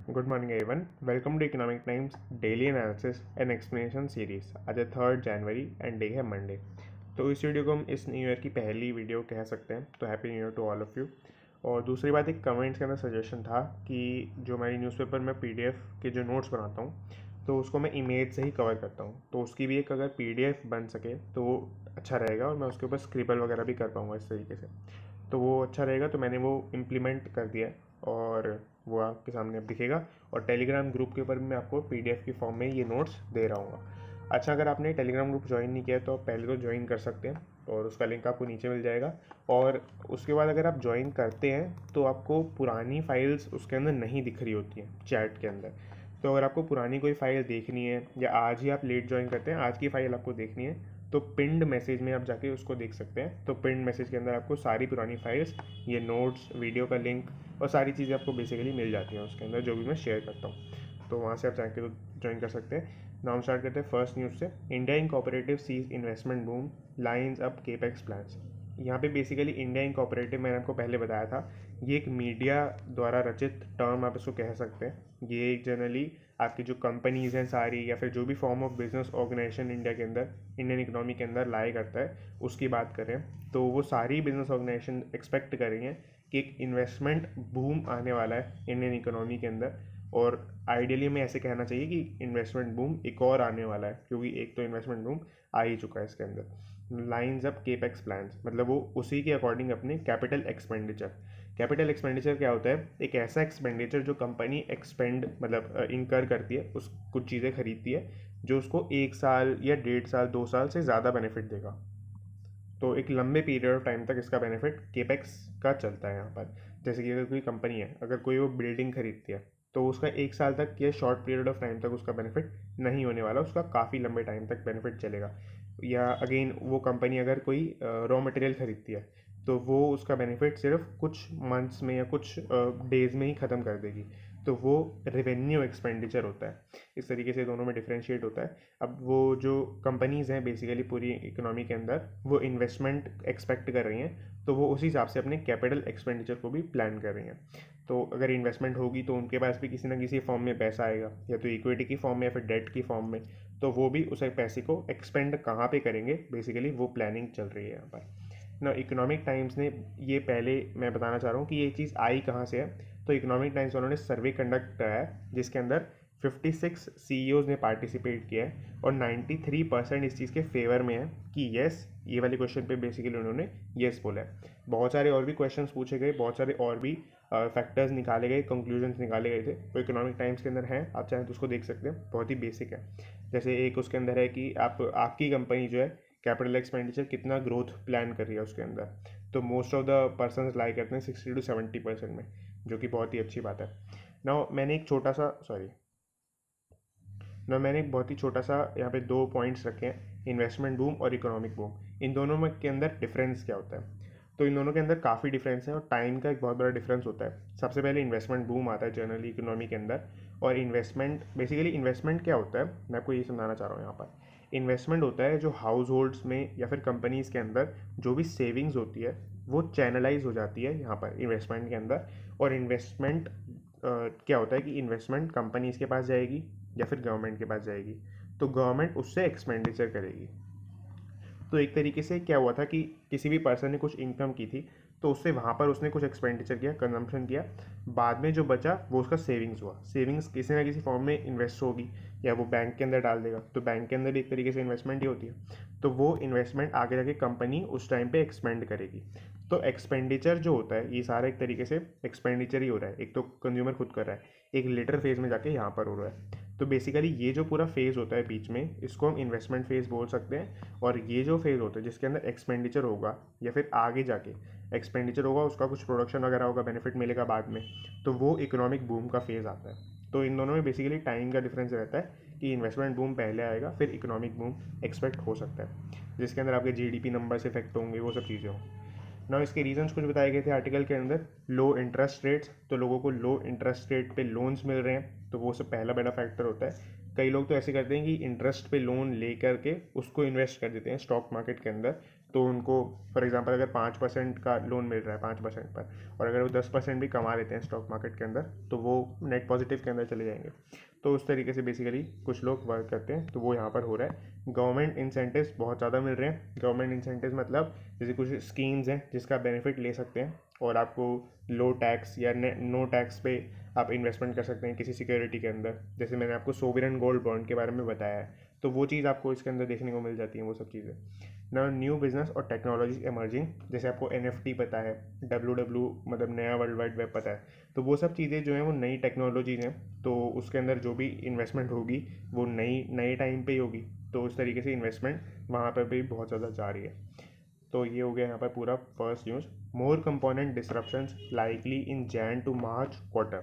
Good morning, everyone. Welcome to Economic Times Daily Analysis and Explanation Series. आज है 3 जनवरी and day है Monday. तो इस वीडियो को हम इस न्यू ईयर की पहली वीडियो कह सकते हैं। तो happy new year to all of you. और दूसरी बात, एक कमेंट्स के अंदर सजेशन था कि जो हमारी न्यूज़पेपर में पीडीएफ के जो नोट्स बनाता हूँ तो उसको मैं इमेज से ही कवर करता हूँ। तो उसकी भी एक अगर पीडीएफ बन सके तो वो अच्छा रहेगा और मैं उसके ऊपर स्क्रिबल वगैरह भी कर पाऊँगा इस तरीके से, तो वो अच्छा रहेगा। तो मैंने वो इम्प्लीमेंट कर दिया है और वो आपके सामने अब दिखेगा। और टेलीग्राम ग्रुप के ऊपर भी मैं आपको पीडीएफ की फॉर्म में ये नोट्स दे रहा हूँ। अच्छा, अगर आपने टेलीग्राम ग्रुप ज्वाइन नहीं किया तो आप पहले तो ज्वाइन कर सकते हैं और उसका लिंक आपको नीचे मिल जाएगा। और उसके बाद अगर आप ज्वाइन करते हैं तो आपको पुरानी फाइल्स उसके अंदर नहीं दिख रही होती हैं चैट के अंदर। तो अगर आपको पुरानी कोई फ़ाइल देखनी है या आज ही आप लेट ज्वाइन करते हैं, आज की फ़ाइल आपको देखनी है, तो पिंड मैसेज में आप जाके उसको देख सकते हैं। तो पिंड मैसेज के अंदर आपको सारी पुरानी फाइल्स, ये नोट्स, वीडियो का लिंक और सारी चीज़ें आपको बेसिकली मिल जाती हैं उसके अंदर, जो भी मैं शेयर करता हूँ। तो वहाँ से आप जाके तो ज्वाइन कर सकते हैं। नाम स्टार्ट करते हैं फर्स्ट न्यूज़ से। India incorporative sees investment boom, lines up capex plans. यहाँ पे बेसिकली इंडिया इनकॉर्पोरेटिव मैंने आपको पहले बताया था, ये एक मीडिया द्वारा रचित टर्म आप इसको कह सकते हैं। ये एक जनरली आपकी जो कंपनीज़ हैं सारी, या फिर जो भी form of business organization India के अंदर, इंडियन इकोनॉमी के अंदर लाया करता है, उसकी बात करें तो वो सारी बिजनेस ऑर्गेनाइजेशन एक्सपेक्ट कर रही हैं कि एक इन्वेस्टमेंट बूम आने वाला है इंडियन इकोनॉमी के अंदर। और आइडियली में ऐसे कहना चाहिए कि इन्वेस्टमेंट बूम एक और आने वाला है, क्योंकि एक तो इन्वेस्टमेंट बूम आ ही चुका है इसके अंदर। लाइंस अप केपेक्स प्लान्स, मतलब वो उसी के अकॉर्डिंग अपने कैपिटल एक्सपेंडिचर। कैपिटल एक्सपेंडिचर क्या होता है? एक ऐसा एक्सपेंडिचर जो कंपनी एक्सपेंड मतलब इनकर करती है, उस कुछ चीज़ें खरीदती है जो उसको 1 साल या 1.5 साल 2 साल से ज़्यादा बेनिफिट देगा। तो एक लंबे पीरियड ऑफ टाइम तक इसका बेनिफिट केपेक्स का चलता है यहाँ पर। जैसे कि अगर कोई कंपनी है, अगर कोई वो बिल्डिंग खरीदती है, तो उसका 1 साल तक या शॉर्ट पीरियड ऑफ टाइम तक उसका बेनिफिट नहीं होने वाला, उसका काफ़ी लंबे टाइम तक बेनिफिट चलेगा। या अगेन वो कंपनी अगर कोई रॉ मटेरियल खरीदती है, तो वो उसका बेनिफिट सिर्फ कुछ मंथ्स में या कुछ डेज में ही ख़त्म कर देगी। तो वो रेवेन्यू एक्सपेंडिचर होता है। इस तरीके से दोनों में डिफ्रेंशिएट होता है। अब वो जो कंपनीज़ हैं बेसिकली पूरी इकोनॉमी के अंदर, वो इन्वेस्टमेंट एक्सपेक्ट कर रही हैं, तो वो उसी हिसाब से अपने कैपिटल एक्सपेंडिचर को भी प्लान कर रही हैं। तो अगर इन्वेस्टमेंट होगी तो उनके पास भी किसी ना किसी फॉर्म में पैसा आएगा, या तो इक्विटी की फॉर्म में या फिर डेट की फॉर्म में। तो वो भी उस पैसे को एक्सपेंड कहाँ पे करेंगे, बेसिकली वो प्लानिंग चल रही है यहाँ पर ना। इकोनॉमिक टाइम्स ने ये पहले, मैं बताना चाह रहा हूँ कि ये चीज़ आई कहाँ से है। तो इकोनॉमिक टाइम्स वालों ने सर्वे कंडक्ट कराया है, जिसके अंदर 56 सीईओज ने पार्टिसिपेट किया है और 93% इस चीज़ के फेवर में है कि येस, ये वाले क्वेश्चन पे बेसिकली उन्होंने येस बोला है। बहुत सारे और भी क्वेश्चंस पूछे गए, बहुत सारे और भी फैक्टर्स निकाले गए, कंक्लूजन्स निकाले गए थे। तो इकोनॉमिक टाइम्स के अंदर हैं, आप चाहें तो उसको देख सकते हैं, बहुत ही बेसिक है। जैसे एक उसके अंदर है कि आपकी कंपनी जो है कैपिटल एक्सपेंडिचर कितना ग्रोथ प्लान कर रही है उसके अंदर। तो मोस्ट ऑफ द पर्सन लाई करते हैं 60 to 70% में, जो कि बहुत ही अच्छी बात है। ना मैंने एक बहुत ही छोटा सा यहाँ पे 2 पॉइंट्स रखे हैं, इन्वेस्टमेंट बूम और इकोनॉमिक बूम। इन दोनों में के अंदर डिफरेंस क्या होता है? तो इन दोनों के अंदर काफ़ी डिफरेंस है और टाइम का एक बहुत बड़ा डिफरेंस होता है। सबसे पहले इन्वेस्टमेंट बूम आता है जनरली इकोनॉमी के अंदर। और इन्वेस्टमेंट, बेसिकली इन्वेस्टमेंट क्या होता है, मैं आपको ये समझाना चाह रहा हूँ यहाँ पर। इन्वेस्टमेंट होता है जो हाउस होल्ड्स में या फिर कंपनीज़ के अंदर जो भी सेविंग्स होती है वो चैनलाइज हो जाती है यहाँ पर इन्वेस्टमेंट के अंदर। और इन्वेस्टमेंट क्या होता है कि इन्वेस्टमेंट कंपनीज़ के पास जाएगी या फिर गवर्नमेंट के पास जाएगी, तो गवर्नमेंट उससे एक्सपेंडिचर करेगी। तो एक तरीके से क्या हुआ था कि किसी भी पर्सन ने कुछ इनकम की थी, तो उससे वहाँ पर उसने कुछ एक्सपेंडिचर किया, कंजम्पशन किया, बाद में जो बचा वो उसका सेविंग्स हुआ। सेविंग्स किसी ना किसी फॉर्म में इन्वेस्ट होगी या वो बैंक के अंदर डाल देगा, तो बैंक के अंदर भी एक तरीके से इन्वेस्टमेंट ही होती है। तो वो इन्वेस्टमेंट आगे जाके कंपनी उस टाइम पे एक्सपेंड करेगी। तो एक्सपेंडिचर जो होता है, ये सारा एक तरीके से एक्सपेंडिचर ही हो रहा है। एक तो कंज्यूमर खुद कर रहा है, एक लेटर फेज में जाके यहाँ पर हो रहा है। तो बेसिकली ये जो पूरा फेज़ होता है बीच में, इसको हम इन्वेस्टमेंट फेज़ बोल सकते हैं। और ये जो फेज़ होता है जिसके अंदर एक्सपेंडिचर होगा या फिर आगे जाके एक्सपेंडिचर होगा, उसका कुछ प्रोडक्शन वगैरह होगा, बेनिफिट मिलेगा बाद में, तो वो इकोनॉमिक बूम का फेज़ आता है। तो इन दोनों में बेसिकली टाइम का डिफरेंस रहता है कि इन्वेस्टमेंट बूम पहले आएगा, फिर इकोनॉमिक बूम एक्सपेक्ट हो सकता है, जिसके अंदर आपके जीडीपी नंबर्स इफेक्ट होंगे, वो सब चीज़ें हों ना। इसके रीजंस कुछ बताए गए थे आर्टिकल के अंदर। लो इंटरेस्ट रेट्स, तो लोगों को लो इंटरेस्ट रेट पे लोन्स मिल रहे हैं, तो वो सब पहला बड़ा फैक्टर होता है। कई लोग तो ऐसे करते हैं कि इंटरेस्ट पे लोन ले करके उसको इन्वेस्ट कर देते हैं स्टॉक मार्केट के अंदर, तो उनको फॉर एग्जांपल अगर 5% का लोन मिल रहा है 5% पर, और अगर वो 10% भी कमा लेते हैं स्टॉक मार्केट के अंदर, तो वो नेट पॉजिटिव के अंदर चले जाएंगे। तो उस तरीके से बेसिकली कुछ लोग वर्क करते हैं, तो वो यहाँ पर हो रहा है। गवर्नमेंट इंसेंटिव्स बहुत ज़्यादा मिल रहे हैं। गवर्नमेंट इंसेंटिव्स मतलब जैसे कुछ स्कीम्स हैं जिसका बेनिफिट ले सकते हैं, और आपको लो टैक्स या नो टैक्स पे आप इन्वेस्टमेंट कर सकते हैं किसी सिक्योरिटी के अंदर। जैसे मैंने आपको सोवरेन गोल्ड बॉन्ड के बारे में बताया है, तो वो चीज़ आपको इसके अंदर देखने को मिल जाती है, वो सब चीज़ें। ना न्यू बिजनेस और टेक्नोलॉजी एमर्जिंग, जैसे आपको NFT पता है, मतलब नया वर्ल्ड वाइड वेब पता है, तो वो सब चीज़ें जो हैं वो नई टेक्नोलॉजीज हैं, तो उसके अंदर जो भी इन्वेस्टमेंट होगी वो नए टाइम पे ही होगी। तो उस तरीके से इन्वेस्टमेंट वहाँ पर भी बहुत ज़्यादा जा रही है। तो ये हो गया यहाँ पर पूरा first news. More component disruptions likely in Jan to March quarter.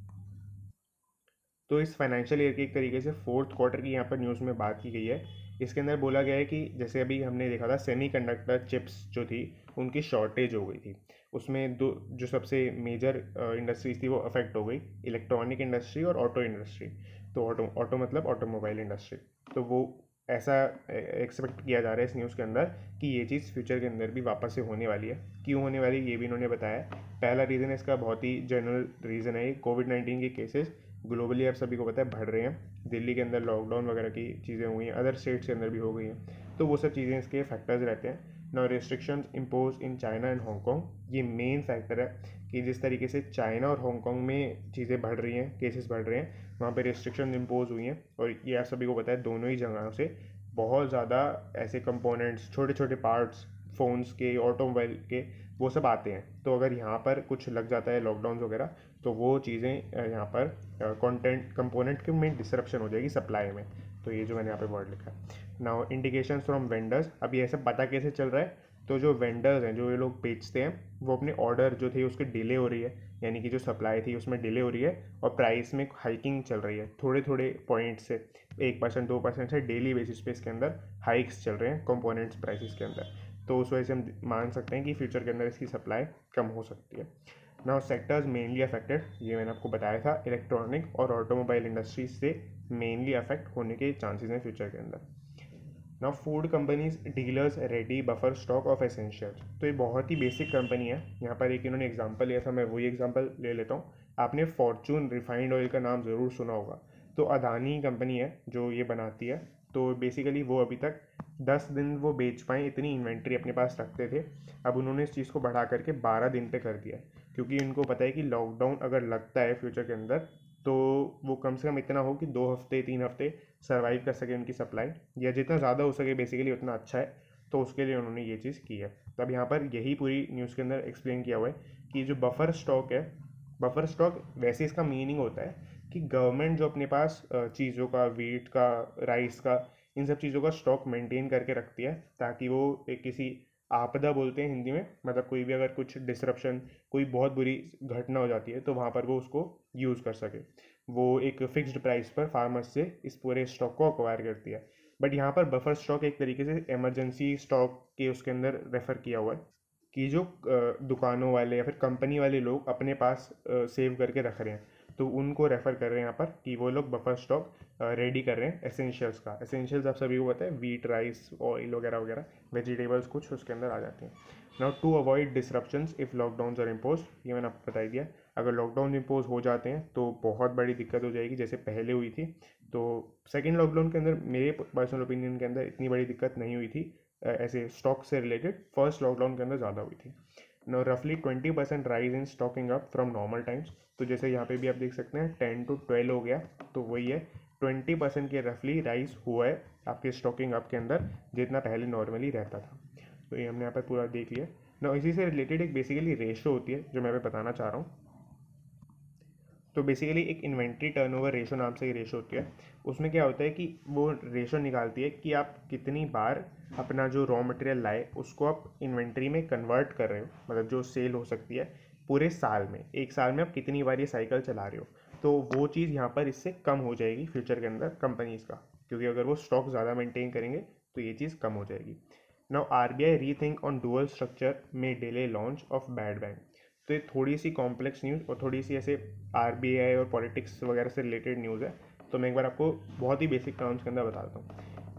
तो इस फाइनेंशियल ईयर की एक तरीके से फोर्थ क्वार्टर की यहाँ पर न्यूज़ में बात की गई है। इसके अंदर बोला गया है कि जैसे अभी हमने देखा था सेमीकंडक्टर चिप्स जो थी उनकी शॉर्टेज हो गई थी। उसमें दो जो सबसे मेजर इंडस्ट्रीज थी वो अफेक्ट हो गई, इलेक्ट्रॉनिक इंडस्ट्री और ऑटो इंडस्ट्री। तो ऑटो मतलब ऑटोमोबाइल इंडस्ट्री। तो वो ऐसा एक्सपेक्ट किया जा रहा है इस न्यूज़ के अंदर कि ये चीज़ फ्यूचर के अंदर भी वापस से होने वाली है। क्यों होने वाली ये भी इन्होंने बताया। पहला रीज़न इसका बहुत ही जनरल रीज़न है, कोविड-19 के केसेस ग्लोबली आप सभी को पता है बढ़ रहे हैं। दिल्ली के अंदर लॉकडाउन वगैरह की चीज़ें हुई हैं, अदर स्टेट्स के अंदर भी हो गई हैं, तो वो सब चीज़ें इसके फैक्टर्स रहते हैं। Now restrictions impose in China and Hong Kong, ये मेन फैक्टर है कि जिस तरीके से चाइना और हांगकॉन्ग में चीज़ें बढ़ रही हैं, केसेस बढ़ रहे हैं, वहाँ पे रिस्ट्रिक्शन इम्पोज हुई हैं। और ये आप सभी को पता है दोनों ही जगहों से बहुत ज़्यादा ऐसे कंपोनेंट्स, छोटे छोटे पार्ट्स फ़ोन्स के, ऑटोमोबाइल के, वो सब आते हैं। तो अगर यहाँ पर कुछ लग जाता है लॉकडाउन वगैरह, तो वो चीज़ें यहाँ पर कंपोनेंट के में डिसरप्शन हो जाएगी सप्लाई में। तो ये जो मैंने यहाँ पे वर्ड लिखा है। नाउ इंडिकेशन फ्रॉम वेंडर्स, अब ये ऐसा पता कैसे चल रहा है, तो जो वेंडर्स हैं, जो ये लोग बेचते हैं, वो अपने ऑर्डर जो थे उसके डिले हो रही है, यानी कि जो सप्लाई थी उसमें डिले हो रही है, और प्राइस में हाइकिंग चल रही है थोड़े थोड़े पॉइंट से, 1% 2% से डेली बेसिस पे इसके अंदर हाइक्स चल रहे हैं कंपोनेंट्स प्राइसेस के अंदर। तो उस वजह से हम मान सकते हैं कि फ्यूचर के अंदर इसकी सप्लाई कम हो सकती है। नाउ सेक्टर्स मेनली अफेक्टेड, ये मैंने आपको बताया था, इलेक्ट्रॉनिक और ऑटोमोबाइल इंडस्ट्रीज से मेनली अफेक्ट होने के चांसेस हैं फ्यूचर के अंदर। Now food companies dealers ready buffer stock of essentials, तो ये बहुत ही बेसिक कंपनी है। यहाँ पर एक इन्होंने एग्जांपल लिया था, मैं वही एग्जांपल ले लेता हूँ। आपने फॉर्चून रिफाइंड ऑयल का नाम ज़रूर सुना होगा। तो अदानी कंपनी है जो ये बनाती है। तो बेसिकली वो अभी तक 10 दिन वो बेच पाएँ इतनी इन्वेंट्री अपने पास रखते थे। अब उन्होंने इस चीज़ को बढ़ा करके 12 दिन पे कर दिया है, क्योंकि इनको पता है कि लॉकडाउन अगर लगता है फ्यूचर के अंदर, तो वो कम से कम इतना हो कि 2 हफ्ते 3 हफ्ते सर्वाइव कर सके उनकी सप्लाई, या जितना ज़्यादा हो सके बेसिकली उतना अच्छा है। तो उसके लिए उन्होंने ये चीज़ की है। तब यहाँ पर यही पूरी न्यूज़ के अंदर एक्सप्लेन किया हुआ है कि जो बफर स्टॉक है, बफर स्टॉक वैसे इसका मीनिंग होता है कि गवर्नमेंट जो अपने पास चीज़ों का, वीट का, राइस का, इन सब चीज़ों का स्टॉक मेंटेन करके रखती है, ताकि वो एक किसी आपदा बोलते हैं हिंदी में, मतलब कोई भी अगर कुछ डिसरप्शन, कोई बहुत बुरी घटना हो जाती है, तो वहाँ पर वो उसको यूज़ कर सके। वो एक फिक्स्ड प्राइस पर फार्मर्स से इस पूरे स्टॉक को अक्वायर करती है। बट यहाँ पर बफर स्टॉक एक तरीके से इमरजेंसी स्टॉक के उसके अंदर रेफर किया हुआ है, कि जो दुकानों वाले या फिर कंपनी वाले लोग अपने पास सेव करके रख रहे हैं, तो उनको रेफ़र कर रहे हैं यहाँ पर कि वो लोग बफर स्टॉक रेडी कर रहे हैं एसेंशियल्स का। एसेंशियल्स आप सभी को पता है, वीट, राइस, ऑयल वगैरह वगैरह, वेजिटेबल्स कुछ उसके अंदर आ जाते हैं। Now to avoid disruptions if lockdowns are impose, ये मैंने आपको बता ही दिया। अगर लॉकडाउन इम्पोज हो जाते हैं तो बहुत बड़ी दिक्कत हो जाएगी, जैसे पहले हुई थी। तो सेकेंड लॉकडाउन के अंदर मेरे पर्सनल ओपिनियन के अंदर इतनी बड़ी दिक्कत नहीं हुई थी ऐसे स्टॉक से रिलेटेड। फर्स्ट लॉकडाउन के अंदर ज़्यादा हुई थी। नो रफली 20% rise in stocking up from normal times, तो जैसे यहाँ पे भी आप देख सकते हैं 10 to 12 हो गया, तो वही है 20% के रफली राइज हुआ है आपके स्टॉकिंग अप के अंदर, जितना पहले नॉर्मली रहता था। तो ये हमने यहाँ पर पूरा देख लिया ना। इसी से रिलेटेड एक बेसिकली रेशो होती है जो मैं अभी बताना चाह रहा हूँ। तो बेसिकली एक इन्वेंट्री टर्नओवर रेशो नाम से ये रेशो होती है। उसमें क्या होता है कि वो रेशो निकालती है कि आप कितनी बार अपना जो रॉ मटेरियल लाए उसको आप इन्वेंट्री में कन्वर्ट कर रहे हो, मतलब जो सेल हो सकती है पूरे साल में, एक साल में आप कितनी बार ये साइकिल चला रहे हो। तो वो चीज़ यहाँ पर इससे कम हो जाएगी फ्यूचर के अंदर कंपनीज़ का, क्योंकि अगर वो स्टॉक ज़्यादा मेंटेन करेंगे तो ये चीज़ कम हो जाएगी। Now RBI rethink on dual structure may delay launch of bad bank. तो ये थोड़ी सी कॉम्प्लेक्स न्यूज़ और थोड़ी सी ऐसे RBI और पॉलिटिक्स वगैरह से रिलेटेड न्यूज़ है। तो मैं एक बार आपको बहुत ही बेसिक टर्म्स के अंदर बता देता हूँ।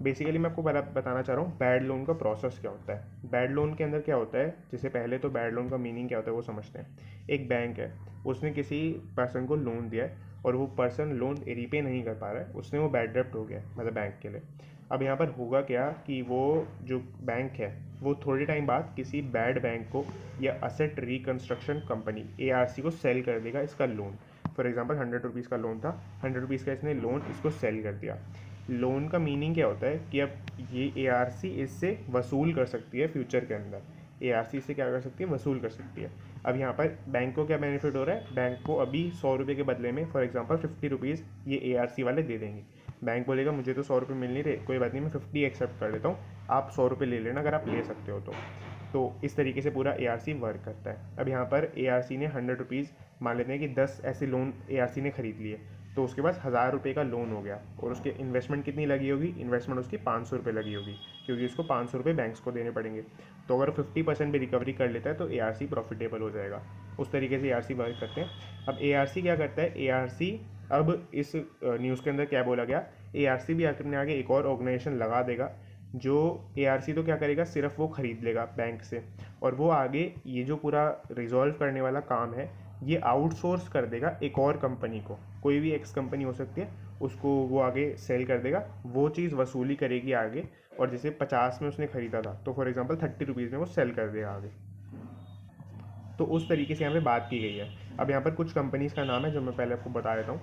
बेसिकली मैं आपको बताना चाह रहा हूँ बैड लोन का प्रोसेस क्या होता है। बैड लोन के अंदर क्या होता है, जिससे पहले तो बैड लोन का मीनिंग क्या होता है वो समझते हैं। एक बैंक है, उसने किसी पर्सन को लोन दिया है और वो पर्सन लोन रीपे नहीं कर पा रहा है, उसने वो बैड डेप्ट हो गया है मतलब बैंक के लिए। अब यहाँ पर होगा क्या कि वो जो बैंक है वो थोड़े टाइम बाद किसी बैड बैंक को या असेट रिकन्स्ट्रक्शन कंपनी ARC को सेल कर देगा इसका लोन। फॉर एग्जांपल 100 रुपीज़ का लोन था, 100 रुपीज़ का इसने लोन इसको सेल कर दिया। लोन का मीनिंग क्या होता है कि अब ये ARC इससे वसूल कर सकती है फ्यूचर के अंदर। ARC इससे क्या कर सकती है, वसूल कर सकती है। अब यहाँ पर बैंक को क्या बेनिफिट हो रहा है, बैंक को अभी 100 रुपये के बदले में फॉर एग्जांपल 50 रुपीज़ ये ARC वाले दे देंगे। बैंक बोलेगा मुझे तो 100 रुपये मिल नहीं रहे, कोई बात नहीं मैं 50 एक्सेप्ट कर लेता हूँ, आप 100 रुपये ले लेना अगर आप ले सकते हो तो इस तरीके से पूरा ARC वर्क करता है। अब यहाँ पर ARC ने 100 रुपीज़, मान लेते हैं कि 10 ऐसे लोन ARC ने खरीद लिए, तो उसके पास 1000 रुपये का लोन हो गया और उसके इन्वेस्टमेंट कितनी लगी होगी, इन्वेस्टमेंट उसकी 500 रुपये लगी होगी, क्योंकि उसको 500 रुपये बैंक्स को देने पड़ेंगे। तो अगर 50% भी रिकवरी कर लेता है तो ARC प्रॉफिटेबल हो जाएगा। उस तरीके से ARC वर्क करते हैं। अब ARC क्या करता है, ARC अब इस न्यूज़ के अंदर क्या बोला गया, ARC भी अपने आगे एक और ऑर्गेनाइजेशन लगा देगा जो ARC तो क्या करेगा, सिर्फ वो खरीद लेगा बैंक से, और वो आगे ये जो पूरा रिजॉल्व करने वाला काम है ये आउटसोर्स कर देगा एक और कंपनी को, कोई भी एक्स कंपनी हो सकती है, उसको वो आगे सेल कर देगा, वो चीज़ वसूली करेगी आगे। और जैसे 50 में उसने ख़रीदा था तो फॉर एग्जांपल 30 रुपीज़ में वो सेल कर देगा आगे। तो उस तरीके से यहाँ पे बात की गई है। अब यहाँ पर कुछ कंपनीज़ का नाम है जो मैं पहले आपको बता देता हूँ।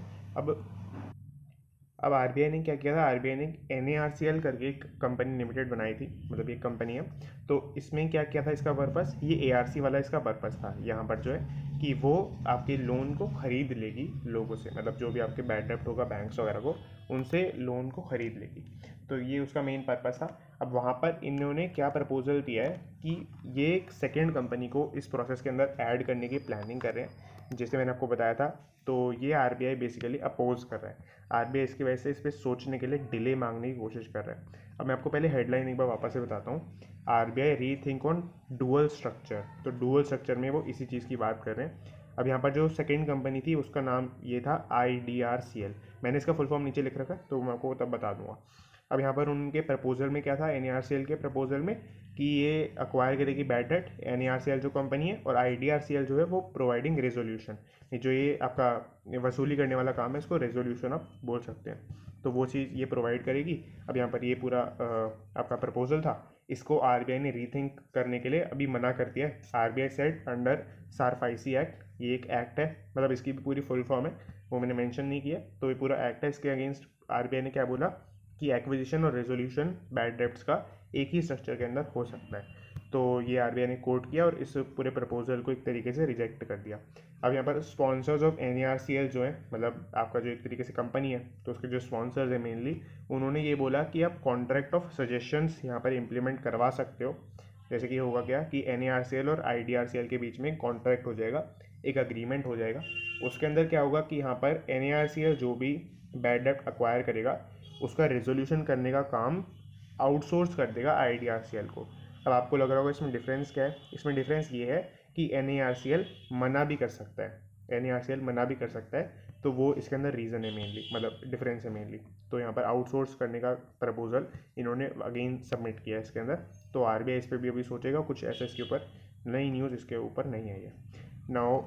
अब RBI ने क्या किया था, RBI ने NARCL करके एक कंपनी लिमिटेड बनाई थी, मतलब एक कंपनी है। तो इसमें क्या किया था, इसका पर्पस, ये ARC वाला इसका पर्पस था यहाँ पर जो है कि वो आपके लोन को ख़रीद लेगी लोगों से, मतलब जो भी आपके बैड डेप्ट होगा बैंक्स वगैरह को, उनसे लोन को ख़रीद लेगी। तो ये उसका मेन पर्पस था। अब वहाँ पर इन्होंने क्या प्रपोजल दिया है कि ये एक सेकेंड कंपनी को इस प्रोसेस के अंदर ऐड करने की प्लानिंग कर रहे हैं, जैसे मैंने आपको बताया था। तो ये RBI बेसिकली अपोज कर रहा है। RBI इसकी वजह से इस पर सोचने के लिए डिले मांगने की कोशिश कर रहा है। अब मैं आपको पहले हेडलाइन एक बार वापस से बताता हूँ। RBI rethink on dual structure. तो डुअल स्ट्रक्चर में वो इसी चीज़ की बात कर रहे हैं। अब यहाँ पर जो सेकेंड कंपनी थी उसका नाम ये था IDRCL। मैंने इसका फुल फॉर्म नीचे लिख रखा है तो मैं आपको तब बता दूंगा। अब यहाँ पर उनके प्रपोजल में क्या था, NARCL के प्रपोजल में, कि ये अक्वायर करेगी बैड डेट, NARCL जो कंपनी है, और IDRCL जो है वो प्रोवाइडिंग रेजोल्यूशन, जो ये आपका वसूली करने वाला काम है इसको रेजोल्यूशन आप बोल सकते हैं, तो वो चीज़ ये प्रोवाइड करेगी। अब यहाँ पर ये पूरा आपका प्रपोजल था, इसको RBI ने रीथिंक करने के लिए अभी मना कर दिया है। RBI said under SARFAESI act, ये एक एक्ट है, मतलब इसकी भी पूरी फुल फॉर्म है वो मैंने मेंशन नहीं किया, तो ये पूरा एक्ट है। इसके अगेंस्ट RBI ने क्या बोला कि एक्विजिशन और रेजोल्यूशन बैड डेप्ट्स का एक ही स्ट्रक्चर के अंदर हो सकता है। तो ये RBI ने कोर्ट किया और इस पूरे प्रपोजल को एक तरीके से रिजेक्ट कर दिया। अब यहाँ पर स्पॉन्सर्स ऑफ NARCL जो है, मतलब आपका जो एक तरीके से कंपनी है, तो उसके जो स्पॉन्सर्स हैं मेनली, उन्होंने ये बोला कि आप कॉन्ट्रैक्ट ऑफ सजेशंस यहाँ पर इम्प्लीमेंट करवा सकते हो। जैसे कि होगा क्या कि NARCL और IDRCL के बीच में कॉन्ट्रैक्ट हो जाएगा, एक अग्रीमेंट हो जाएगा। उसके अंदर क्या होगा कि यहाँ पर NARCL जो भी बैड डेप्ट अक्वायर करेगा उसका रेजोल्यूशन करने का काम आउटसोर्स कर देगा IDRCL को। अब आपको लग रहा होगा इसमें डिफरेंस क्या है, इसमें डिफरेंस ये है कि NARCL मना भी कर सकता है, NARCL मना भी कर सकता है, तो वो इसके अंदर रीज़न है मेनली, मतलब डिफरेंस है मेनली। तो यहाँ पर आउटसोर्स करने का प्रपोजल इन्होंने अगेन सबमिट किया है इसके अंदर। तो RBI इस पर भी अभी सोचेगा, कुछ ऐसा इसके ऊपर नई न्यूज़ इसके ऊपर नहीं आई है। नाउ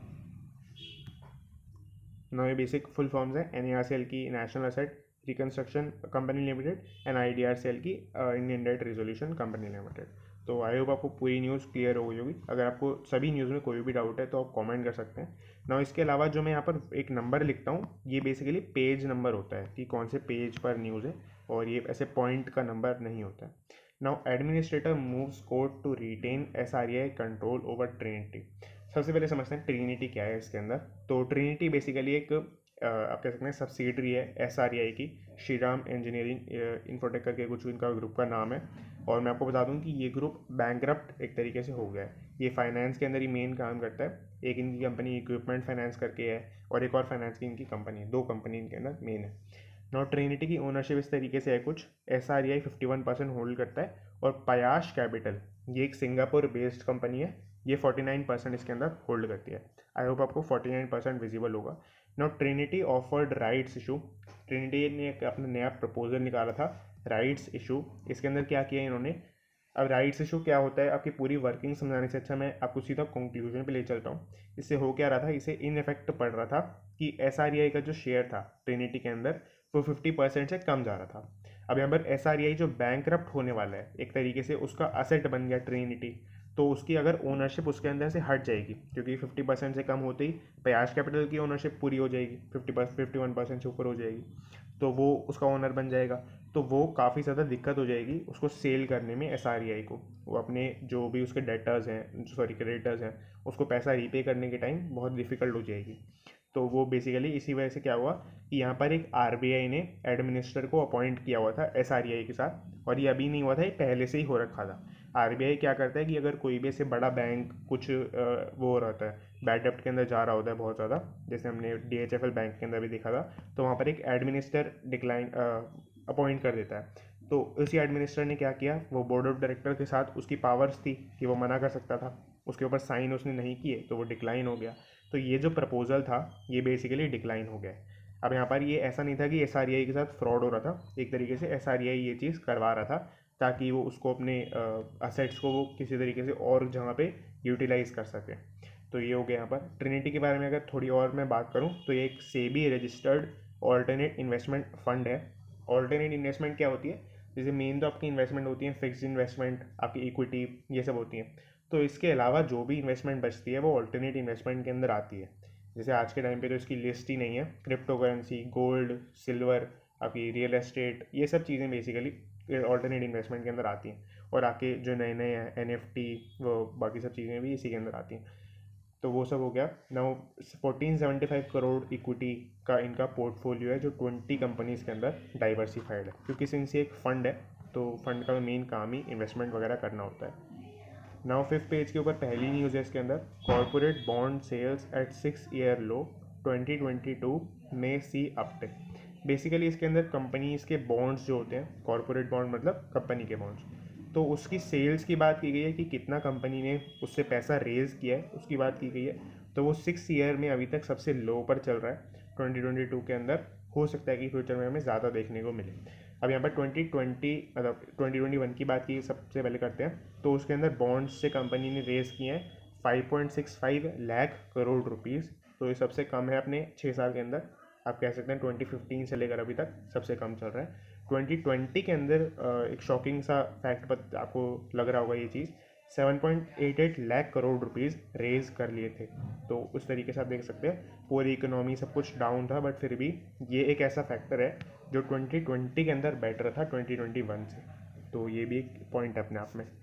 ये बेसिक फुल फॉर्म्स हैं NARCL की national asset reconstruction company limited and IDRCL की Indian debt resolution company limited. तो आई होप आपको पूरी न्यूज़ क्लियर हो गई होगी। अगर आपको सभी न्यूज़ में कोई भी डाउट है तो आप कमेंट कर सकते हैं ना। इसके अलावा जो मैं यहाँ पर एक नंबर लिखता हूँ, ये बेसिकली पेज नंबर होता है कि कौन से पेज पर न्यूज़ है, और ये ऐसे पॉइंट का नंबर नहीं होता है। Now administrator moves court to retain SREI control over Trinity. सबसे पहले समझते हैं ट्रिनिटी क्या है इसके अंदर। तो ट्रिनिटी बेसिकली एक आप कह सकते हैं सब्सिडरी है SREI की, श्रीराम इंजीनियरिंग इंफोटेक करके कुछ इनका ग्रुप का नाम है। और मैं आपको बता दूं कि ये ग्रुप बैंकरप्ट एक तरीके से हो गया है। ये फाइनेंस के अंदर ही मेन काम करता है। एक इनकी कंपनी इक्विपमेंट फाइनेंस करके है और एक और फाइनेंस की इनकी कंपनी है, दो कंपनी इनके अंदर मेन है। नॉट ट्रिनिटी की ओनरशिप इस तरीके से है कुछ, SREI 51% होल्ड करता है और पयाश कैपिटल, ये एक सिंगापुर बेस्ड कंपनी है, ये 49% इसके अंदर होल्ड करती है। आई होप आपको 49% विजिबल होगा। Now Trinity offered rights issue. Trinity ने अपना नया प्रपोजल निकाला था राइट्स इशू। इसके अंदर क्या किया इन्होंने, अब राइट्स इशू क्या होता है, आपकी पूरी वर्किंग समझाने से अच्छा मैं आपको सीधा कंक्लूजन पे ले चलता हूँ। इससे हो क्या रहा था, इसे इन इफेक्ट पड़ रहा था कि SREI का जो शेयर था ट्रिनिटी के अंदर वो 50% से कम जा रहा था। अब यहाँ पर SREI जो बैंकरप्ट होने वाला है, एक तरीके से उसका असेट बन गया ट्रिनिटी, तो उसकी अगर ओनरशिप उसके अंदर से हट जाएगी, क्योंकि 50% से कम होते ही प्रयास कैपिटल की ओनरशिप पूरी हो जाएगी, 51% से ऊपर हो जाएगी, तो वो उसका ओनर बन जाएगा। तो वो काफ़ी ज़्यादा दिक्कत हो जाएगी उसको सेल करने में SREI को। वो अपने जो भी उसके डेटर्स हैं, सॉरी क्रेडिटर्स हैं, उसको पैसा रीपे करने के टाइम बहुत डिफ़िकल्ट हो जाएगी। तो वो बेसिकली इसी वजह से क्या हुआ कि यहाँ पर एक RBI ने एडमिनिस्टर को अपॉइंट किया हुआ था SREI के साथ, और ये अभी नहीं हुआ था, ये पहले से ही हो रखा था। RBI क्या करता है कि अगर कोई भी ऐसे बड़ा बैंक कुछ वो रहता है, बैड डेप्ट के अंदर जा रहा होता है बहुत ज़्यादा, जैसे हमने DHFL बैंक के अंदर भी देखा था, तो वहाँ पर एक एडमिनिस्टर डिक्लाइन अपॉइंट कर देता है। तो उसी एडमिनिस्टर ने क्या किया, वो बोर्ड ऑफ डायरेक्टर के साथ उसकी पावर्स थी कि वो मना कर सकता था, उसके ऊपर साइन उसने नहीं किए तो वो डिक्लाइन हो गया। तो ये जो प्रपोजल था ये बेसिकली डिक्लाइन हो गया। अब यहाँ पर ये ऐसा नहीं था कि SREI के साथ फ्रॉड हो रहा था, एक तरीके से SREI ये चीज़ करवा रहा था ताकि वो उसको अपने असेट्स को वो किसी तरीके से और जगह पे यूटिलाइज कर सके। तो ये हो गया यहाँ पर। ट्रिनिटी के बारे में अगर थोड़ी और मैं बात करूँ तो ये एक SEBI registered alternate investment fund है। ऑल्टरनेट इन्वेस्टमेंट क्या होती है, जैसे मेन तो आपकी इन्वेस्टमेंट होती है फिक्स्ड इन्वेस्टमेंट, आपकी इक्विटी, ये सब होती हैं। तो इसके अलावा जो भी इन्वेस्टमेंट बचती है वो ऑल्टरनेट इन्वेस्टमेंट के अंदर आती है। जैसे आज के टाइम पे तो इसकी लिस्ट ही नहीं है, क्रिप्टो करेंसी, गोल्ड, सिल्वर, आपकी रियल एस्टेट, ये सब चीज़ें बेसिकली ऑल्टरनेट इन्वेस्टमेंट के अंदर आती हैं। और आके जो नए नए हैं NFT, वो बाकी सब चीज़ें भी इसी के अंदर आती हैं। तो वो सब हो गया। नाउ 1475 करोड़ इक्विटी का इनका पोर्टफोलियो है जो 20 कंपनीज के अंदर डाइवर्सिफाइड है, क्योंकि सिंस ये एक फंड है तो फंड का मेन काम ही इन्वेस्टमेंट वगैरह करना होता है। नाउ 5th पेज के ऊपर पहली न्यूज़ है इसके अंदर, corporate bond sales at 6-year low 2022 में सी अपटिक। बेसिकली इसके अंदर कंपनीज के बॉन्ड्स जो होते हैं, कॉर्पोरेट बॉन्ड मतलब कंपनी के बॉन्ड्स, तो उसकी सेल्स की बात की गई है कि कितना कंपनी ने उससे पैसा रेज किया है उसकी बात की गई है। तो वो 6 ईयर में अभी तक सबसे लो पर चल रहा है 2022 के अंदर। हो सकता है कि फ्यूचर में हमें ज़्यादा देखने को मिले। अब यहाँ पर 2020 मतलब 2021 की बात की सबसे पहले करते हैं, तो उसके अंदर बॉन्ड्स से कंपनी ने रेज किए हैं 5.65 लाख करोड़ रुपीज़। तो ये सबसे कम है अपने 6 साल के अंदर। आप कह सकते हैं 2015 से लेकर अभी तक सबसे कम चल रहा है। 2020 के अंदर एक शॉकिंग सा फैक्ट आपको लग रहा होगा, ये चीज़ 7.88 लाख करोड़ रुपीज़ रेज कर लिए थे। तो उस तरीके से आप देख सकते हैं पूरी इकोनॉमी सब कुछ डाउन था, बट फिर भी ये एक ऐसा फैक्टर है जो 2020 के अंदर बेटर था 2021 से। तो ये भी एक पॉइंट है अपने आप में।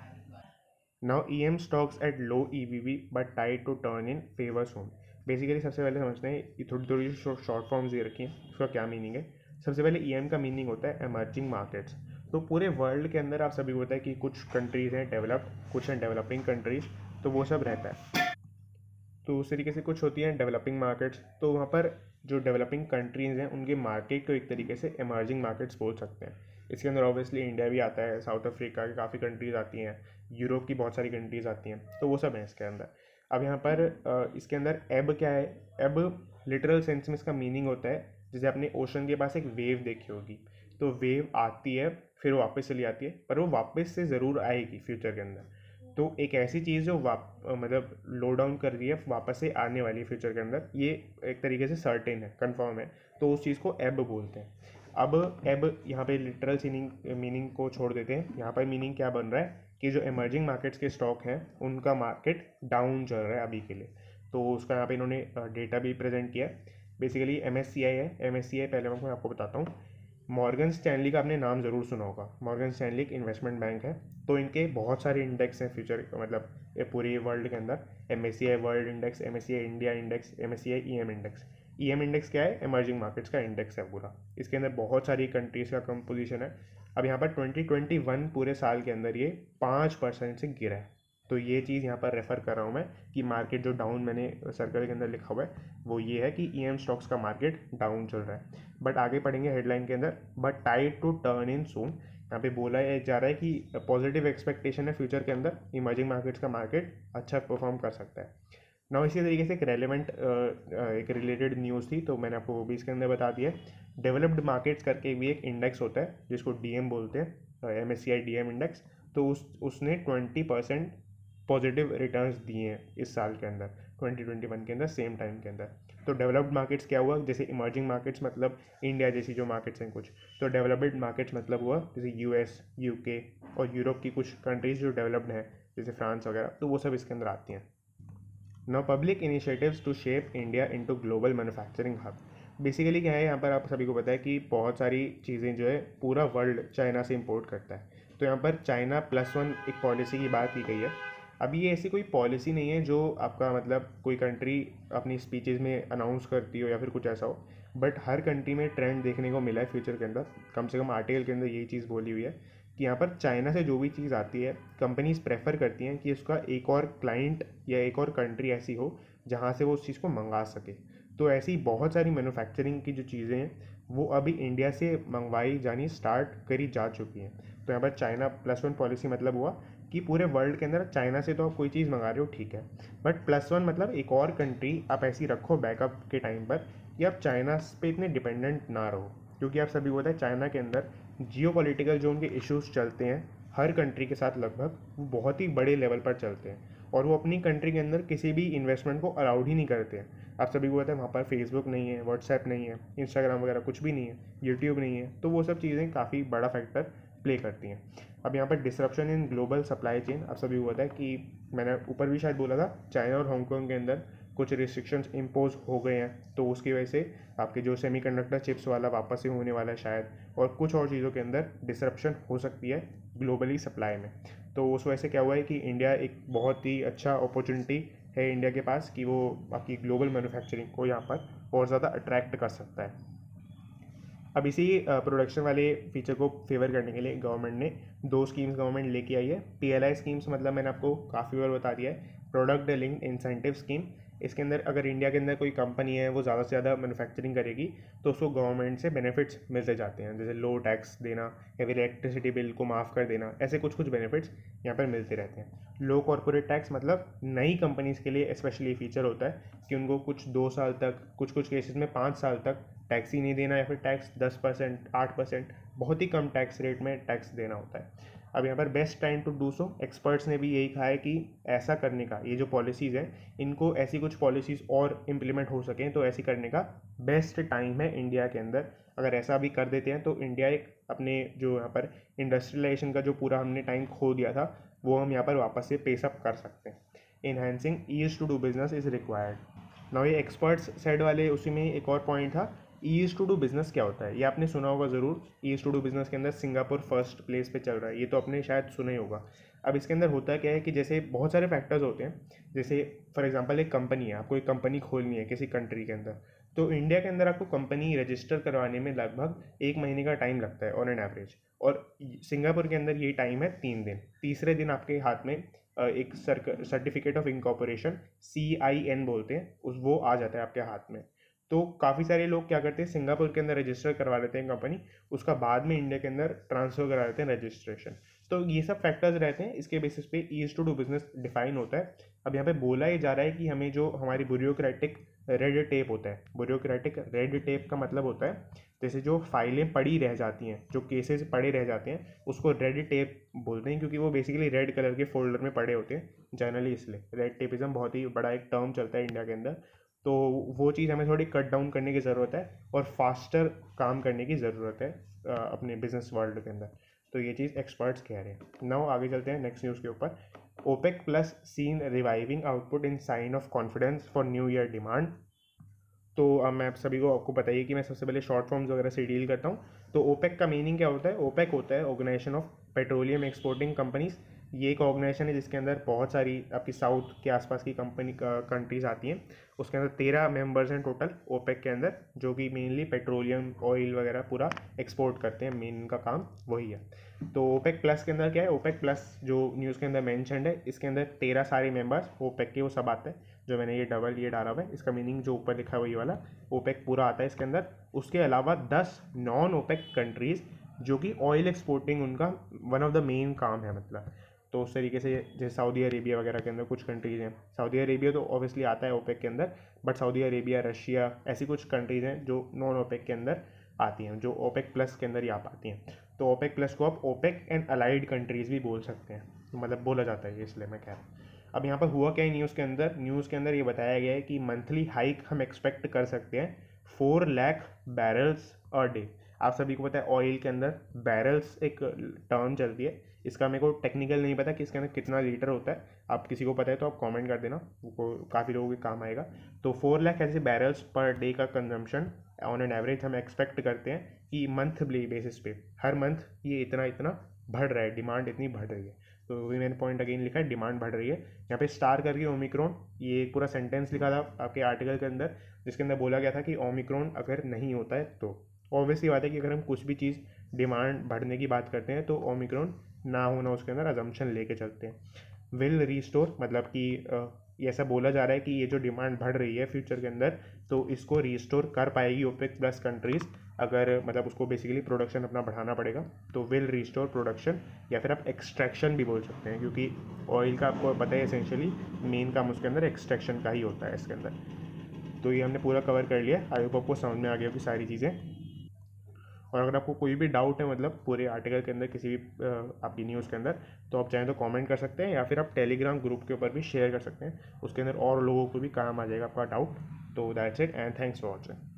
Now EM stocks at low EVV but tide to turn in favour soon. Basically सबसे पहले समझते हैं, ये थोड़ी थोड़ी शॉर्ट फॉर्म्स ये रखी हैं, उसका क्या मीनिंग है। सबसे पहले EM का मीनिंग होता है एमर्जिंग मार्केट्स। तो पूरे वर्ल्ड के अंदर आप सभी को पता है कि कुछ कंट्रीज़ हैं डेवलप्ड, कुछ हैं डेवलपिंग कंट्रीज़, तो वो सब रहता है। तो उस तरीके से कुछ होती हैं डेवलपिंग मार्केट्स, तो वहाँ पर जो डेवलपिंग कंट्रीज़ हैं उनके मार्केट को एक तरीके से एमर्जिंग मार्केट्स बोल सकते हैं। इसके अंदर ऑब्वियसली इंडिया भी आता है, साउथ अफ्रीका की काफ़ी कंट्रीज़ आती हैं, यूरोप की बहुत सारी कंट्रीज़ आती हैं, तो वो सब हैं इसके अंदर। अब यहाँ पर इसके अंदर एब क्या है, एब लिटरल सेंस में इसका मीनिंग होता है, जैसे आपने ओशन के पास एक वेव देखी होगी, तो वेव आती है फिर वापस चली आती है, पर वो वापस से ज़रूर आएगी फ्यूचर के अंदर। तो एक ऐसी चीज़ जो मतलब लो डाउन कर रही है वापस से आने वाली है फ्यूचर के अंदर, ये एक तरीके से सर्टेन है, कंफर्म है, तो उस चीज़ को एब बोलते हैं। अब एब यहाँ पे लिटरल मीनिंग को छोड़ देते हैं, यहाँ पर मीनिंग क्या बन रहा है कि जो इमर्जिंग मार्केट्स के स्टॉक हैं उनका मार्केट डाउन चल रहा है अभी के लिए। तो उसका यहाँ पे इन्होंने डेटा भी प्रेजेंट किया है। बेसिकली MSCI है, MSCI पहले मैं आपको बताता हूँ। मॉर्गन स्टैनली का आपने नाम ज़रूर सुना होगा, मॉर्गन स्टैनली एक इन्वेस्टमेंट बैंक है। तो इनके बहुत सारे इंडेक्स हैं फ्यूचर, मतलब ये पूरे वर्ल्ड के अंदर। MSCI world index, MSCI India index, MSCI EM index. EM index क्या है, इमर्जिंग मार्केट्स का इंडेक्स है पूरा। इसके अंदर बहुत सारी कंट्रीज़ का कंपोजिशन है। अब यहाँ पर 2021 पूरे साल के अंदर ये 5% से गिरा है। तो ये चीज़ यहाँ पर रेफ़र कर रहा हूँ मैं कि मार्केट जो डाउन मैंने सर्कल के अंदर लिखा हुआ है वो ये है कि EM स्टॉक्स का मार्केट डाउन चल रहा है। बट आगे पढ़ेंगे हेडलाइन के अंदर, but tide to turn in soon. यहाँ पे बोला जा रहा है कि पॉजिटिव एक्सपेक्टेशन है फ्यूचर के अंदर इमर्जिंग मार्केट्स का मार्केट अच्छा परफॉर्म कर सकता है। ना इसी तरीके से एक रेलेवेंट एक रिलेटेड न्यूज़ थी, तो मैंने आपको वो भी इसके अंदर बता दिया है। डेवलप्ड मार्केट्स करके भी एक इंडेक्स होता है जिसको डीएम बोलते हैं, MSCI डीएम इंडेक्स। तो उसने 20% पॉजिटिव रिटर्न्स दिए हैं इस साल के अंदर, 2021 के अंदर, सेम टाइम के अंदर। तो डेवलप्ड मार्केट्स क्या हुआ, जैसे इमर्जिंग मार्केट्स मतलब इंडिया जैसी जो मार्केट्स हैं कुछ, तो डेवलप्ड मार्केट्स मतलब हुआ जैसे US, UK और यूरोप की कुछ कंट्रीज जो डेवलप्ड हैं जैसे फ्रांस वगैरह, तो वो सब इसके अंदर आती हैं। Now public initiatives to shape India into global manufacturing hub. Basically क्या है, यहाँ पर आप सभी को पता है कि बहुत सारी चीज़ें जो है पूरा वर्ल्ड चाइना से इंपोर्ट करता है। तो यहाँ पर चाइना +1 एक पॉलिसी की बात की गई है। अभी ये ऐसी कोई पॉलिसी नहीं है जो आपका मतलब कोई कंट्री अपनी स्पीचेस में अनाउंस करती हो या फिर कुछ ऐसा हो, बट हर कंट्री में ट्रेंड देखने को मिला है फ्यूचर के अंदर। कम से कम आर्टिकल के अंदर यही चीज़ बोली हुई है कि यहाँ पर चाइना से जो भी चीज़ आती है, कंपनीज प्रेफर करती हैं कि उसका एक और क्लाइंट या एक और कंट्री ऐसी हो जहाँ से वो उस चीज़ को मंगा सके। तो ऐसी बहुत सारी मैन्युफैक्चरिंग की जो चीज़ें हैं वो अभी इंडिया से मंगवाई जानी स्टार्ट करी जा चुकी हैं। तो यहाँ पर चाइना +1 पॉलिसी मतलब हुआ कि पूरे वर्ल्ड के अंदर चाइना से तो आप कोई चीज़ मंगा रहे हो ठीक है, बट +1 मतलब एक और कंट्री आप ऐसी रखो बैकअप के टाइम पर कि आप चाइना पे इतने डिपेंडेंट ना रहो। क्योंकि आप सभी को पता है चाइना के अंदर जियोपॉलिटिकल जो उनके इश्यूज चलते हैं हर कंट्री के साथ लगभग, वो बहुत ही बड़े लेवल पर चलते हैं और वो अपनी कंट्री के अंदर किसी भी इन्वेस्टमेंट को अलाउड ही नहीं करते हैं। आप सभी को पता है वहाँ पर फेसबुक नहीं है, व्हाट्सएप नहीं है, इंस्टाग्राम वगैरह कुछ भी नहीं है, यूट्यूब नहीं है, तो वो सब चीज़ें काफ़ी बड़ा फैक्टर प्ले करती हैं। अब यहाँ पर disruption in global supply chain, आप सभी को पता है कि मैंने ऊपर भी शायद बोला था चाइना और हांगकांग के अंदर कुछ रिस्ट्रिक्शंस इम्पोज हो गए हैं, तो उसकी वजह से आपके जो सेमीकंडक्टर चिप्स वाला वापस से होने वाला है शायद, और कुछ और चीज़ों के अंदर डिसरप्शन हो सकती है ग्लोबली सप्लाई में। तो उस वजह से क्या हुआ है कि इंडिया एक बहुत ही अच्छा अपॉर्चुनिटी है इंडिया के पास कि वो आपकी ग्लोबल मैन्युफैक्चरिंग को यहाँ पर और ज़्यादा अट्रैक्ट कर सकता है। अब इसी प्रोडक्शन वाले फीचर को फेवर करने के लिए गवर्नमेंट ने 2 स्कीम्स गवर्नमेंट लेके आई है। PLI स्कीम्स मतलब मैंने आपको काफ़ी बार बता दिया है, प्रोडक्ट लिंक्ड इंसेंटिव स्कीम। इसके अंदर अगर इंडिया के अंदर कोई कंपनी है वो ज़्यादा से ज़्यादा मैन्युफैक्चरिंग करेगी तो उसको गवर्नमेंट से बेनिफिट्स मिलते जाते हैं, जैसे लो टैक्स देना या फिर इलेक्ट्रिसिटी बिल को माफ़ कर देना, ऐसे कुछ कुछ बेनिफिट्स यहाँ पर मिलते रहते हैं। लो कॉर्पोरेट टैक्स मतलब नई कंपनीज़ के लिए स्पेशली फीचर होता है कि उनको कुछ 2 साल तक, कुछ कुछ केसेस में 5 साल तक टैक्स ही नहीं देना या फिर टैक्स 10%, 8%, बहुत ही कम टैक्स रेट में टैक्स देना होता है। अब यहाँ पर best time to do so, experts ने भी यही कहा है कि ऐसा करने का, ये जो पॉलिसीज़ हैं इनको ऐसी कुछ पॉलिसीज़ और इम्प्लीमेंट हो सकें तो ऐसी करने का बेस्ट टाइम है इंडिया के अंदर। अगर ऐसा भी कर देते हैं तो इंडिया एक अपने जो यहाँ पर इंडस्ट्रियलाइजेशन का जो पूरा हमने टाइम खो दिया था वो हम यहाँ पर वापस से पेसअप कर सकते हैं। Enhancing ease to do business is required. Now ये एक्सपर्ट्स साइड वाले उसी में एक और पॉइंट था, ईज टू डू बिजनेस क्या होता है, ये आपने सुना होगा ज़रूर। ईज टू डू बिजनेस के अंदर सिंगापुर फर्स्ट प्लेस पे चल रहा है, ये तो आपने शायद सुना ही होगा। अब इसके अंदर होता क्या है कि जैसे बहुत सारे फैक्टर्स होते हैं, जैसे फॉर एग्जांपल एक कंपनी है, आपको एक कंपनी खोलनी है किसी कंट्री के अंदर, तो इंडिया के अंदर आपको कंपनी रजिस्टर करवाने में लगभग 1 महीने का टाइम लगता है ऑन एन एवरेज, और सिंगापुर के अंदर ये टाइम है 3 दिन। तीसरे दिन आपके हाथ में एक सर्टिफिकेट ऑफ इंकॉर्पोरेशन, CIN बोलते हैं, उस वो आ जाता है आपके हाथ में। तो काफ़ी सारे लोग क्या करते हैं, सिंगापुर के अंदर रजिस्टर करवा लेते हैं कंपनी, उसका बाद में इंडिया के अंदर ट्रांसफ़र करा लेते हैं रजिस्ट्रेशन। तो ये सब फैक्टर्स रहते हैं, इसके बेसिस पे ease to do business define होता है। अब यहाँ पे बोला ये जा रहा है कि हमें जो हमारी ब्यूरोक्रेटिक रेड टेप होता है, ब्यूरोक्रेटिक रेड टेप का मतलब होता है जैसे जो फाइलें पड़ी रह जाती हैं, जो केसेस पड़े रह जाते हैं, उसको रेड टेप बोलते हैं, क्योंकि वो बेसिकली रेड कलर के फोल्डर में पड़े होते हैं जनरली, इसलिए रेड टेपिज्म बहुत ही बड़ा एक टर्म चलता है इंडिया के अंदर। तो वो चीज़ हमें थोड़ी कट डाउन करने की ज़रूरत है और फास्टर काम करने की ज़रूरत है अपने बिजनेस वर्ल्ड के अंदर। तो ये चीज़ एक्सपर्ट्स कह रहे हैं। नाउ आगे चलते हैं नेक्स्ट न्यूज़ के ऊपर। OPEC plus seen reviving output in sign of confidence for new year demand. तो अब मैं आप सभी को आपको बताइए कि मैं सबसे पहले शॉर्ट फॉर्म्स वगैरह से डील करता हूँ। तो OPEC का मीनिंग क्या होता है? OPEC होता है organisation of petroleum exporting companies. ये एक ऑर्गेनाइजेशन है जिसके अंदर बहुत सारी आपकी साउथ के आसपास की कंट्रीज आती हैं। उसके अंदर 13 मेंबर्स हैं टोटल OPEC के अंदर, जो कि मेनली पेट्रोलियम ऑयल वगैरह पूरा एक्सपोर्ट करते हैं, मेन इनका काम वही है। तो OPEC प्लस के अंदर क्या है, OPEC प्लस जो न्यूज़ के अंदर मेंशन्ड है, इसके अंदर 13 सारे मेंबर्स OPEC के वो सब आते हैं। जो मैंने ये डबल ये डाला हुआ है, इसका मीनिंग जो ऊपर लिखा है वही वाला, OPEC पूरा आता है इसके अंदर। उसके अलावा 10 नॉन OPEC कंट्रीज़ जो कि ऑयल एक्सपोर्टिंग उनका वन ऑफ द मेन काम है, मतलब तो उस तरीके से जैसे सऊदी अरेबिया वगैरह के अंदर कुछ कंट्रीज़ हैं, सऊदी अरेबिया तो ऑब्वियसली आता है ओपेक के अंदर, बट सऊदी अरेबिया, रशिया, ऐसी कुछ कंट्रीज़ हैं जो नॉन ओपेक के अंदर आती हैं, जो ओपेक प्लस के अंदर ही आ पाती हैं। तो ओपेक प्लस को आप ओपेक एंड अलाइड कंट्रीज़ भी बोल सकते हैं, मतलब बोला जाता है, इसलिए मैं कह रहा हूँ। अब यहाँ पर हुआ क्या है न्यूज़ के अंदर ये बताया गया है कि मंथली हाइक हम एक्सपेक्ट कर सकते हैं 4 लाख बैरल्स अ डे। आप सभी को पता है ऑयल के अंदर बैरल्स एक टर्म चलती है, इसका मेरे को टेक्निकल नहीं पता कि इसके अंदर कितना लीटर होता है, आप किसी को पता है तो आप कमेंट कर देना, वो काफ़ी लोगों के काम आएगा। तो 4 लाख ऐसे बैरल्स पर डे का कंजम्पशन ऑन एन एवरेज हम एक्सपेक्ट करते हैं कि मंथली बेसिस पे हर मंथ ये इतना इतना बढ़ रहा है, डिमांड इतनी बढ़ रही है। तो वही मैंने पॉइंट अगेन लिखा है, डिमांड बढ़ रही है। यहाँ पे स्टार करके ओमिक्रॉन, ये एक पूरा सेंटेंस लिखा था आपके आर्टिकल के अंदर, जिसके अंदर बोला गया था कि ओमिक्रॉन अगर नहीं होता है तो ऑब्वियसली बात है कि अगर हम कुछ भी चीज़ डिमांड बढ़ने की बात करते हैं तो ओमिक्रॉन ना होना उसके अंदर अजम्पशन लेके चलते हैं। विल रीस्टोर मतलब कि ये ऐसा बोला जा रहा है कि ये जो डिमांड बढ़ रही है फ्यूचर के अंदर, तो इसको रीस्टोर कर पाएगी ओपेक प्लस कंट्रीज़, अगर मतलब उसको बेसिकली प्रोडक्शन अपना बढ़ाना पड़ेगा। तो विल रिस्टोर प्रोडक्शन, या फिर आप एक्सट्रैक्शन भी बोल सकते हैं, क्योंकि ऑयल का आपको पता है एसेंशियली मेन काम उसके अंदर एक्सट्रैक्शन का ही होता है इसके अंदर। तो ये हमने पूरा कवर कर लिया, आई होप आपको समझ में आ गया होगी सारी चीज़ें। और अगर आपको कोई भी डाउट है मतलब पूरे आर्टिकल के अंदर किसी भी आपकी न्यूज़ के अंदर, तो आप चाहें तो कमेंट कर सकते हैं, या फिर आप टेलीग्राम ग्रुप के ऊपर भी शेयर कर सकते हैं, उसके अंदर और लोगों को भी काम आ जाएगा आपका डाउट। तो that's it and thanks for watching.